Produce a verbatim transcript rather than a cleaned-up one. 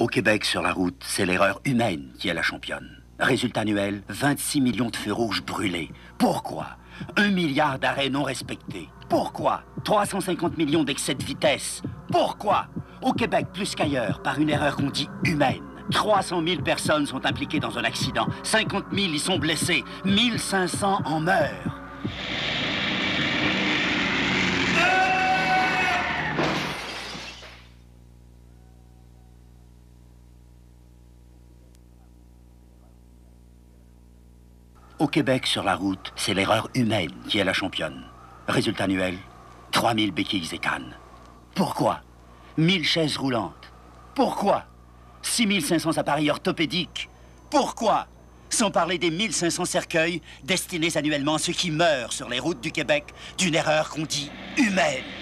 Au Québec, sur la route, c'est l'erreur humaine qui est la championne. Résultat annuel, vingt-six millions de feux rouges brûlés. Pourquoi? Un milliard d'arrêts non respectés. Pourquoi? trois cent cinquante millions d'excès de vitesse. Pourquoi? Au Québec, plus qu'ailleurs, par une erreur qu'on dit humaine. trois cent mille personnes sont impliquées dans un accident. cinquante mille y sont blessés. mille cinq cents en meurent. Au Québec, sur la route, c'est l'erreur humaine qui est la championne. Résultat annuel, trois mille béquilles et cannes. Pourquoi? mille chaises roulantes. Pourquoi? six mille cinq cents appareils orthopédiques. Pourquoi? Sans parler des mille cinq cents cercueils destinés annuellement à ceux qui meurent sur les routes du Québec d'une erreur qu'on dit humaine.